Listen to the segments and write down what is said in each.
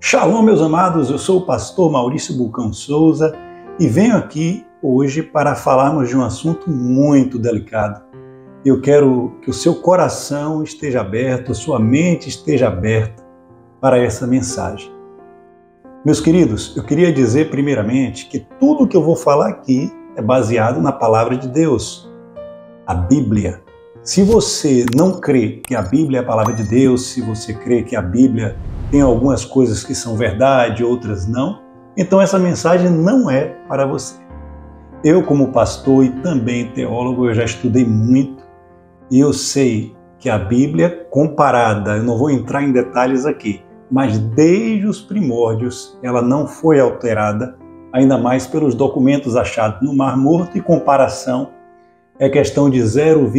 Shalom, meus amados, eu sou o pastor Maurício Bulcão Souza e venho aqui hoje para falarmos de um assunto muito delicado. Eu quero que o seu coração esteja aberto, a sua mente esteja aberta para essa mensagem. Meus queridos, eu queria dizer primeiramente que tudo que eu vou falar aqui é baseado na palavra de Deus, a Bíblia. Se você não crê que a Bíblia é a palavra de Deus, se você crê que a Bíblia tem algumas coisas que são verdade, outras não, então essa mensagem não é para você. Eu, como pastor e também teólogo, eu já estudei muito e eu sei que a Bíblia comparada, eu não vou entrar em detalhes aqui, mas desde os primórdios ela não foi alterada, ainda mais pelos documentos achados no Mar Morto, e comparação é questão de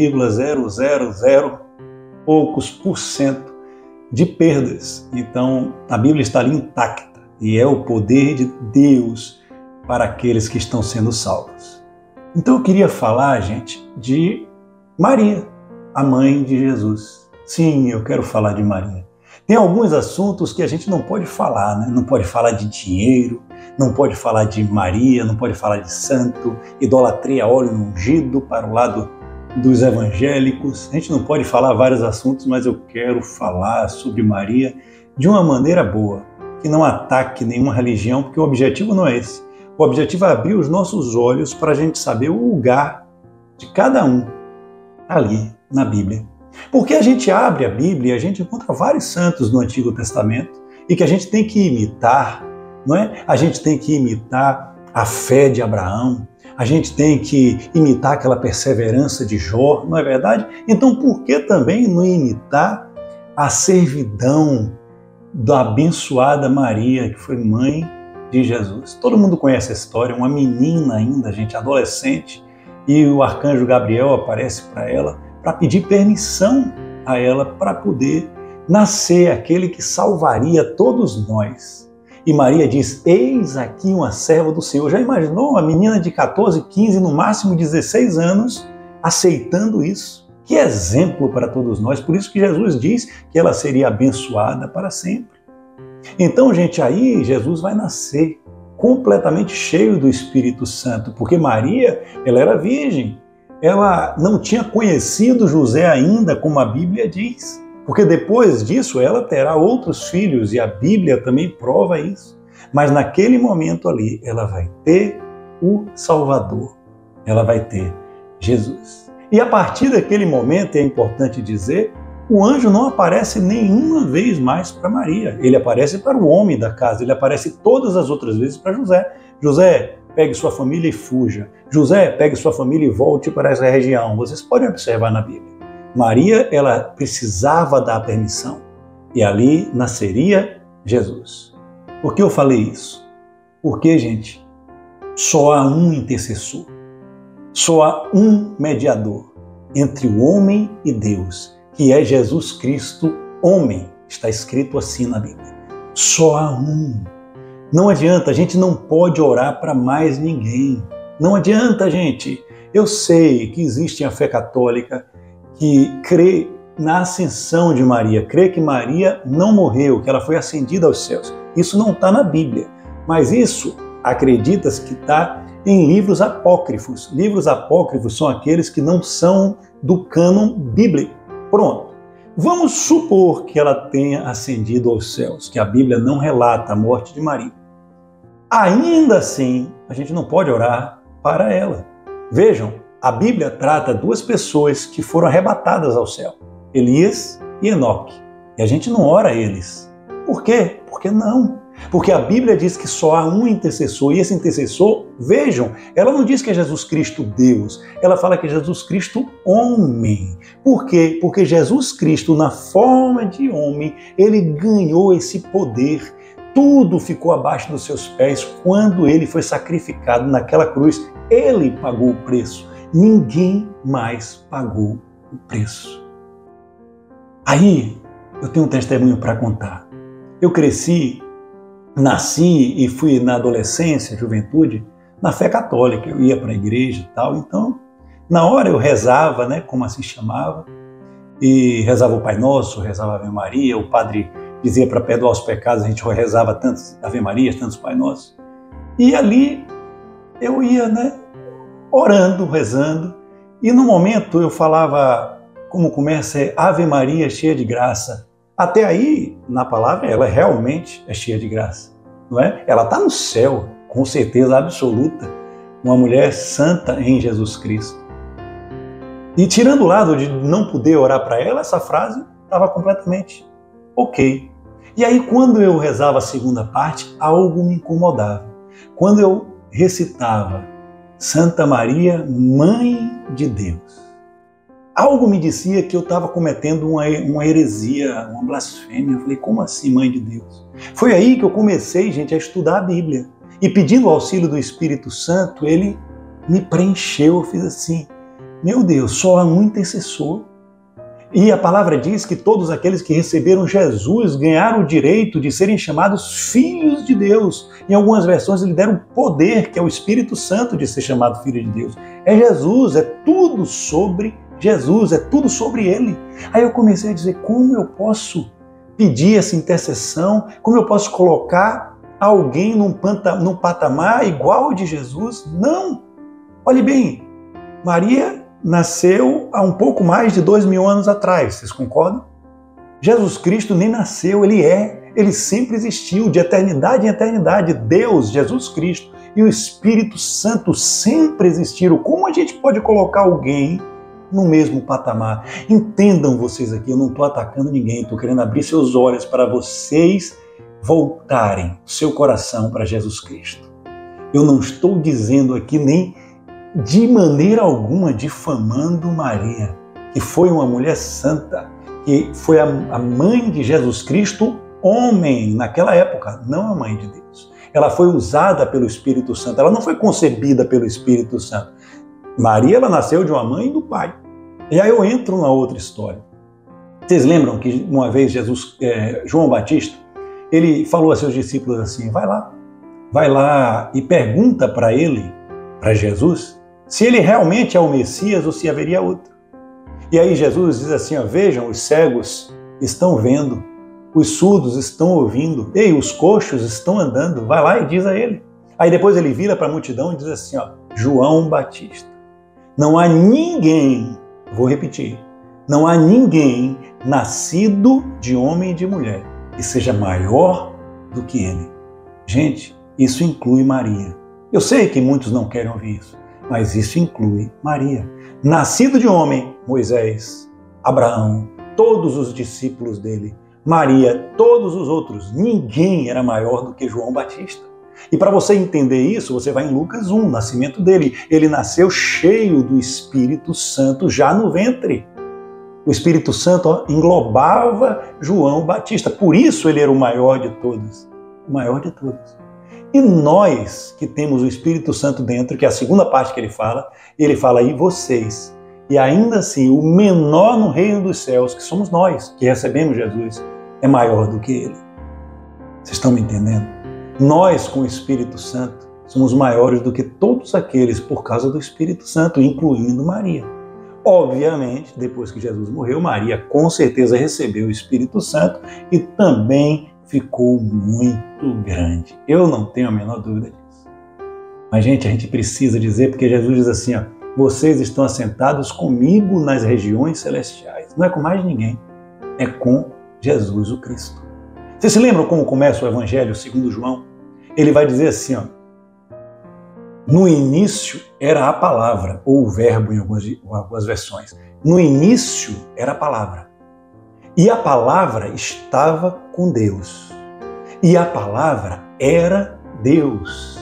0,000 poucos por cento de perdas. Então, a Bíblia está ali intacta e é o poder de Deus para aqueles que estão sendo salvos. Então, eu queria falar, gente, de Maria, a mãe de Jesus. Sim, eu quero falar de Maria. Tem alguns assuntos que a gente não pode falar, né? Não pode falar de dinheiro, não pode falar de Maria, não pode falar de santo, idolatria, óleo ungido para o lado dos evangélicos. A gente não pode falar vários assuntos, mas eu quero falar sobre Maria de uma maneira boa, que não ataque nenhuma religião, porque o objetivo não é esse. O objetivo é abrir os nossos olhos para a gente saber o lugar de cada um ali na Bíblia. Porque a gente abre a Bíblia e a gente encontra vários santos no Antigo Testamento e que a gente tem que imitar, não é? A gente tem que imitar a fé de Abraão, a gente tem que imitar aquela perseverança de Jó, não é verdade? Então por que também não imitar a servidão da abençoada Maria, que foi mãe de Jesus? Todo mundo conhece a história, uma menina ainda, gente, adolescente, e o arcanjo Gabriel aparece para ela para pedir permissão a ela para poder nascer aquele que salvaria todos nós. E Maria diz: eis aqui uma serva do Senhor. Já imaginou uma menina de 14, 15, no máximo 16 anos aceitando isso? Que exemplo para todos nós. Por isso que Jesus diz que ela seria abençoada para sempre. Então, gente, aí Jesus vai nascer completamente cheio do Espírito Santo, porque Maria, ela era virgem. Ela não tinha conhecido José ainda, como a Bíblia diz. Porque depois disso ela terá outros filhos e a Bíblia também prova isso. Mas naquele momento ali ela vai ter o Salvador, ela vai ter Jesus. E a partir daquele momento, é importante dizer, o anjo não aparece nenhuma vez mais para Maria. Ele aparece para o homem da casa, ele aparece todas as outras vezes para José. José, pegue sua família e fuja. José, pegue sua família e volte para essa região. Vocês podem observar na Bíblia. Maria, ela precisava dar permissão e ali nasceria Jesus. Por que eu falei isso? Porque, gente, só há um intercessor, só há um mediador entre o homem e Deus, que é Jesus Cristo, homem. Está escrito assim na Bíblia. Só há um. Não adianta, a gente não pode orar para mais ninguém. Não adianta, gente. Eu sei que existe a fé católica que crê na ascensão de Maria, crê que Maria não morreu, que ela foi ascendida aos céus. Isso não está na Bíblia, mas isso acredita-se que está em livros apócrifos. Livros apócrifos são aqueles que não são do cânon bíblico. Pronto. Vamos supor que ela tenha ascendido aos céus, que a Bíblia não relata a morte de Maria. Ainda assim, a gente não pode orar para ela. Vejam, a Bíblia trata duas pessoas que foram arrebatadas ao céu, Elias e Enoque. E a gente não ora a eles. Por quê? Porque não. Porque a Bíblia diz que só há um intercessor, e esse intercessor, vejam, ela não diz que é Jesus Cristo Deus, ela fala que é Jesus Cristo homem. Por quê? Porque Jesus Cristo, na forma de homem, ele ganhou esse poder. Tudo ficou abaixo dos seus pés quando ele foi sacrificado naquela cruz. Ele pagou o preço. Ninguém mais pagou o preço. Aí, eu tenho um testemunho para contar. Eu cresci, nasci e fui na adolescência, juventude, na fé católica. Eu ia para a igreja e tal. Então, na hora eu rezava, né, como assim chamava, e rezava o Pai Nosso, rezava a Ave Maria, o padre dizia para perdoar os pecados, a gente rezava tantos Ave Marias, tantos Pai Nosso. E ali eu ia, orando, rezando, e no momento eu falava, como começa, Ave Maria cheia de graça. Até aí, na palavra, ela realmente é cheia de graça, não é? Ela está no céu, com certeza absoluta, uma mulher santa em Jesus Cristo. E tirando o lado de não poder orar para ela, essa frase estava completamente ok. E aí, quando eu rezava a segunda parte, algo me incomodava. Quando eu recitava Santa Maria, Mãe de Deus, algo me dizia que eu estava cometendo uma heresia, uma blasfêmia. Eu falei, como assim, Mãe de Deus? Foi aí que eu comecei, gente, a estudar a Bíblia. E pedindo o auxílio do Espírito Santo, ele me preencheu. Eu fiz assim, meu Deus, só há um intercessor. E a palavra diz que todos aqueles que receberam Jesus ganharam o direito de serem chamados filhos de Deus. Em algumas versões ele deram o poder, que é o Espírito Santo, de ser chamado filho de Deus. É Jesus, é tudo sobre Jesus, é tudo sobre Ele. Aí eu comecei a dizer, como eu posso pedir essa intercessão? Como eu posso colocar alguém num patamar igual ao de Jesus? Não! Olhe bem, Maria nasceu há um pouco mais de 2000 anos atrás, vocês concordam? Jesus Cristo nem nasceu, ele sempre existiu, de eternidade em eternidade. Deus, Jesus Cristo e o Espírito Santo sempre existiram. Como a gente pode colocar alguém no mesmo patamar? Entendam vocês aqui, eu não estou atacando ninguém, estou querendo abrir seus olhos para vocês voltarem seu coração para Jesus Cristo. Eu não estou dizendo aqui nem de maneira alguma difamando Maria, que foi uma mulher santa, que foi a mãe de Jesus Cristo, homem, naquela época, não a mãe de Deus. Ela foi usada pelo Espírito Santo, ela não foi concebida pelo Espírito Santo. Maria, ela nasceu de uma mãe e do pai. E aí eu entro na outra história. Vocês lembram que uma vez João Batista, ele falou a seus discípulos assim, vai lá e pergunta para ele, para Jesus, se ele realmente é o Messias ou se haveria outro. E aí Jesus diz assim, vejam, os cegos estão vendo, os surdos estão ouvindo, os coxos estão andando, vai lá e diz a ele. Aí depois ele vira para a multidão e diz assim, João Batista, não há ninguém, vou repetir, não há ninguém nascido de homem e de mulher que seja maior do que ele. Gente, isso inclui Maria. Eu sei que muitos não querem ouvir isso, mas isso inclui Maria. Nascido de homem, Moisés, Abraão, todos os discípulos dele, Maria, todos os outros, ninguém era maior do que João Batista. E para você entender isso, você vai em Lucas 1, nascimento dele. Ele nasceu cheio do Espírito Santo já no ventre. O Espírito Santo englobava João Batista. Por isso ele era o maior de todos. O maior de todos. E nós que temos o Espírito Santo dentro, que é a segunda parte que ele fala e vocês. E ainda assim, o menor no reino dos céus, que somos nós, que recebemos Jesus, é maior do que ele. Vocês estão me entendendo? Nós, com o Espírito Santo, somos maiores do que todos aqueles por causa do Espírito Santo, incluindo Maria. Obviamente, depois que Jesus morreu, Maria com certeza recebeu o Espírito Santo e também ficou muito grande. Eu não tenho a menor dúvida disso. Mas, gente, a gente precisa dizer, porque Jesus diz assim, vocês estão assentados comigo nas regiões celestiais. Não é com mais ninguém, é com Jesus o Cristo. Vocês se lembram como começa o Evangelho segundo João? Ele vai dizer assim, no início era a palavra, ou o verbo em algumas versões. No início era a palavra. E a palavra estava com Deus. E a palavra era Deus.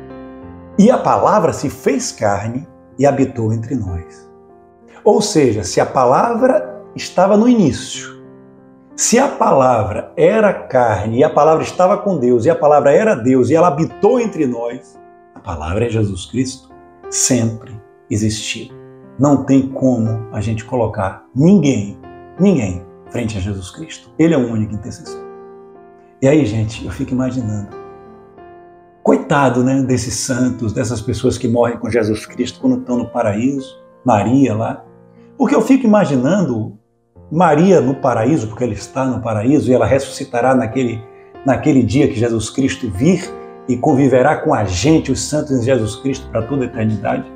E a palavra se fez carne e habitou entre nós. Ou seja, se a palavra estava no início, se a palavra era carne e a palavra estava com Deus e a palavra era Deus e ela habitou entre nós, a palavra é Jesus Cristo, sempre existiu. Não tem como a gente colocar ninguém frente a Jesus Cristo. Ele é o único intercessor. E aí, gente, eu fico imaginando, coitado, desses santos, dessas pessoas que morrem com Jesus Cristo quando estão no paraíso, Maria lá, porque eu fico imaginando Maria no paraíso, porque ela está no paraíso, e ela ressuscitará naquele dia que Jesus Cristo vir e conviverá com a gente, os santos em Jesus Cristo, para toda a eternidade.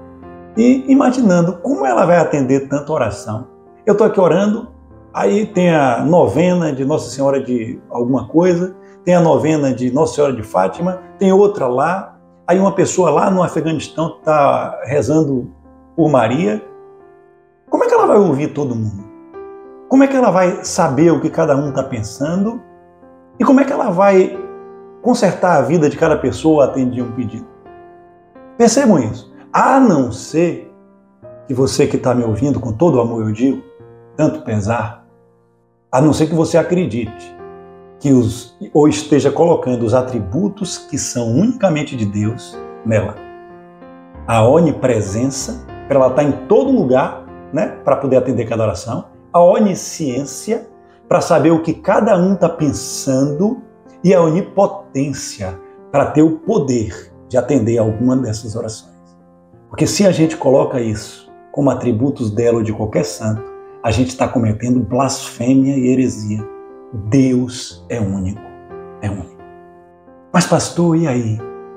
E imaginando como ela vai atender tanta oração. Eu estou aqui orando, aí tem a novena de Nossa Senhora de alguma coisa, tem a novena de Nossa Senhora de Fátima, tem outra lá, aí uma pessoa lá no Afeganistão está rezando por Maria. Como é que ela vai ouvir todo mundo? Como é que ela vai saber o que cada um está pensando? E como é que ela vai consertar a vida de cada pessoa a atender um pedido? Percebam isso. A não ser que você que está me ouvindo, com todo o amor eu digo, tanto pesar, a não ser que você acredite que ou esteja colocando os atributos que são unicamente de Deus nela. A onipresença, para ela estar em todo lugar, né, para poder atender cada oração. A onisciência, para saber o que cada um está pensando. E a onipotência, para ter o poder de atender alguma dessas orações. Porque se a gente coloca isso como atributos dela ou de qualquer santo, a gente está cometendo blasfêmia e heresia. Deus é único. É único. Mas pastor, e aí?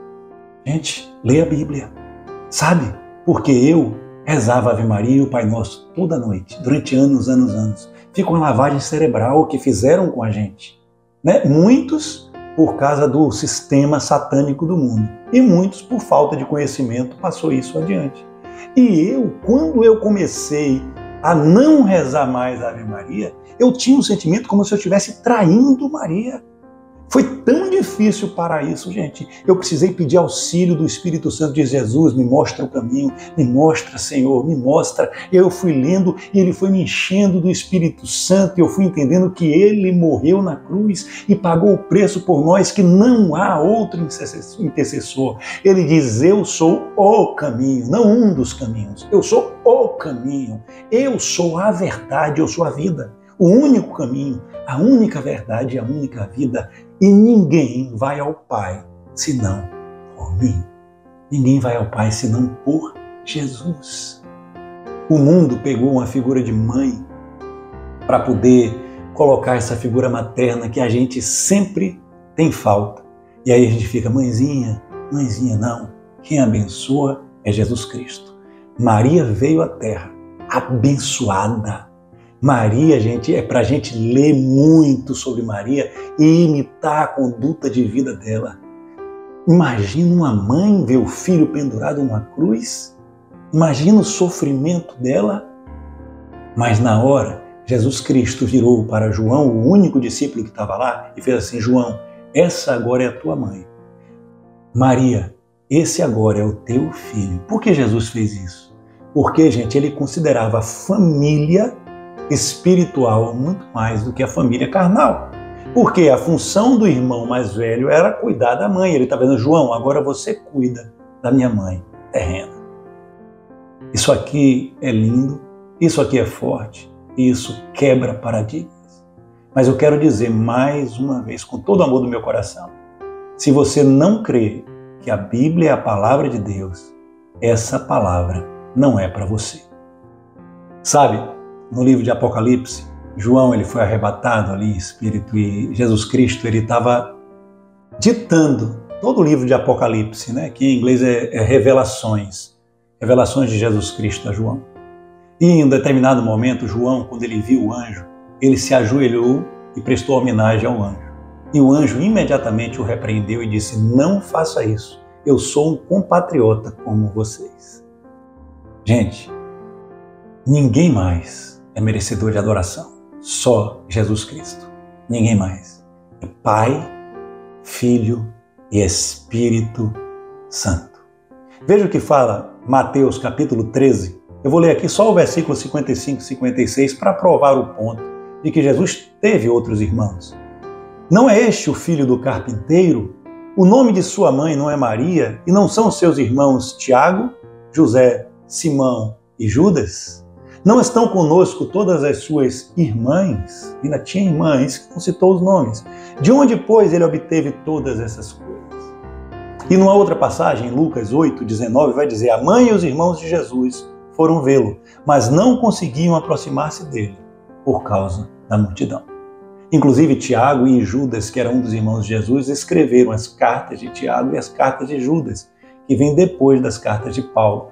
Gente, lê a Bíblia. Sabe? Porque eu rezava Ave Maria e o Pai Nosso toda noite, durante anos. Fica uma lavagem cerebral que fizeram com a gente. Né? Muitos por causa do sistema satânico do mundo. E muitos, por falta de conhecimento, passou isso adiante. E eu, quando eu comecei a não rezar mais a Ave Maria, eu tinha um sentimento como se eu estivesse traindo Maria. Foi tão difícil parar isso, gente. Eu precisei pedir auxílio do Espírito Santo de Jesus. Me mostra o caminho, me mostra, Senhor, me mostra. Eu fui lendo e ele foi me enchendo do Espírito Santo e eu fui entendendo que ele morreu na cruz e pagou o preço por nós, que não há outro intercessor. Ele diz, eu sou o caminho, não um dos caminhos. Eu sou o caminho, eu sou a verdade, eu sou a vida. O único caminho, a única verdade e a única vida. E ninguém vai ao Pai senão por mim. Ninguém vai ao Pai senão por Jesus. O mundo pegou uma figura de mãe para poder colocar essa figura materna que a gente sempre tem falta. E aí a gente fica, mãezinha, não. Quem abençoa é Jesus Cristo. Maria veio à Terra abençoada. Maria, gente, é para a gente ler muito sobre Maria e imitar a conduta de vida dela. Imagina uma mãe ver o filho pendurado numa cruz. Imagina o sofrimento dela. Mas na hora, Jesus Cristo virou para João, o único discípulo que estava lá, e fez assim, João, essa agora é a tua mãe. Maria, esse agora é o teu filho. Por que Jesus fez isso? Porque, gente, ele considerava a família espiritual muito mais do que a família carnal. Porque a função do irmão mais velho era cuidar da mãe. Ele está vendo, João, agora você cuida da minha mãe terrena. Isso aqui é lindo, isso aqui é forte, e isso quebra paradigmas. Mas eu quero dizer mais uma vez, com todo o amor do meu coração, se você não crê que a Bíblia é a palavra de Deus, essa palavra não é para você. Sabe, no livro de Apocalipse, João ele foi arrebatado ali, Espírito, e Jesus Cristo ele estava ditando todo o livro de Apocalipse, né? Que em inglês é Revelações de Jesus Cristo a João. E em um determinado momento, João, quando ele viu o anjo, ele se ajoelhou e prestou homenagem ao anjo. E o anjo imediatamente o repreendeu e disse, não faça isso, eu sou um compatriota como vocês. Gente, ninguém mais é merecedor de adoração, só Jesus Cristo, ninguém mais. É Pai, Filho e Espírito Santo. Veja o que fala Mateus capítulo 13. Eu vou ler aqui só o versículo 55 e 56 para provar o ponto de que Jesus teve outros irmãos. Não é este o filho do carpinteiro? O nome de sua mãe não é Maria? E não são seus irmãos Tiago, José, Simão e Judas? Não estão conosco todas as suas irmãs? Ainda tinha irmãs que não citou os nomes. De onde, pois, ele obteve todas essas coisas? E numa outra passagem, em Lucas 8, 19, vai dizer, a mãe e os irmãos de Jesus foram vê-lo, mas não conseguiam aproximar-se dele. por causa da multidão. Inclusive, Tiago e Judas, que era um dos irmãos de Jesus, escreveram as cartas de Tiago e as cartas de Judas, que vêm depois das cartas de Paulo.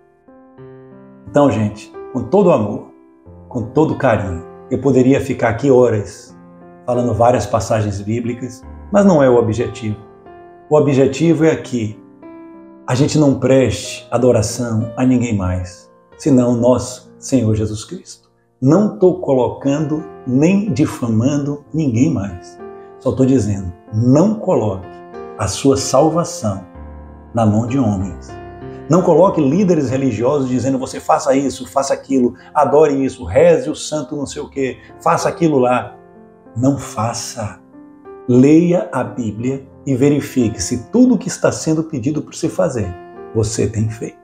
Então, gente, com todo amor, com todo carinho, eu poderia ficar aqui horas falando várias passagens bíblicas, mas não é o objetivo. O objetivo é que a gente não preste adoração a ninguém mais, senão nosso Senhor Jesus Cristo. Não estou colocando nem difamando ninguém mais. Só estou dizendo, não coloque a sua salvação na mão de homens. Não coloque líderes religiosos dizendo você faça isso, faça aquilo, adore isso, reze o santo não sei o quê, faça aquilo lá. Não faça. Leia a Bíblia e verifique se tudo o que está sendo pedido para você fazer, você tem feito.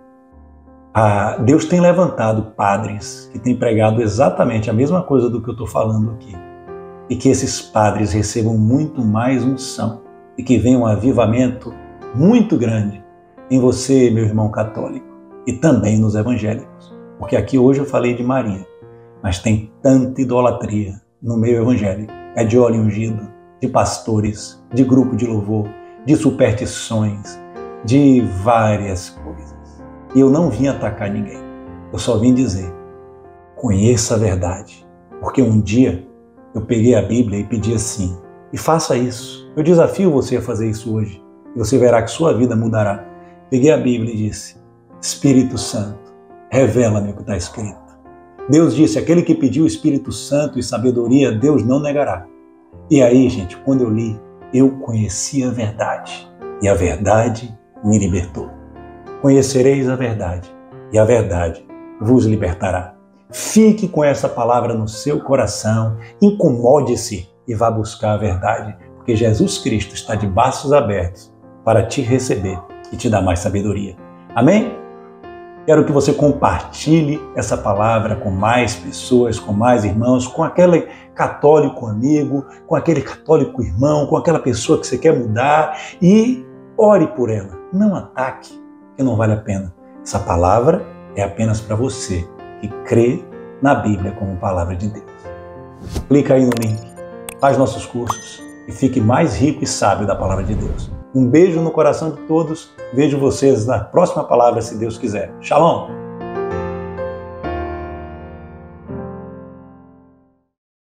Deus tem levantado padres que têm pregado exatamente a mesma coisa do que eu estou falando aqui. E que esses padres recebam muito mais unção e que venha um avivamento muito grande em você, meu irmão católico, e também nos evangélicos. Porque aqui hoje eu falei de Maria, mas tem tanta idolatria no meio evangélico. É de óleo ungido, de pastores, de grupo de louvor, de superstições, de várias coisas. E eu não vim atacar ninguém, eu só vim dizer, conheça a verdade. Porque um dia eu peguei a Bíblia e pedi assim, e faça isso. Eu desafio você a fazer isso hoje, e você verá que sua vida mudará. Peguei a Bíblia e disse, Espírito Santo, revela-me o que está escrito. Deus disse, aquele que pediu o Espírito Santo e sabedoria, Deus não negará. E aí, gente, quando eu li, eu conheci a verdade, e a verdade me libertou. Conhecereis a verdade, e a verdade vos libertará. Fique com essa palavra no seu coração, incomode-se e vá buscar a verdade, porque Jesus Cristo está de braços abertos para te receber e te dar mais sabedoria. Amém? Quero que você compartilhe essa palavra com mais pessoas, com mais irmãos, com aquele católico amigo, com aquele católico irmão, com aquela pessoa que você quer mudar e ore por ela. Não ataque, que não vale a pena. Essa palavra é apenas para você que crê na Bíblia como palavra de Deus. Clica aí no link, faz nossos cursos e fique mais rico e sábio da palavra de Deus. Um beijo no coração de todos. Vejo vocês na próxima palavra, se Deus quiser. Shalom!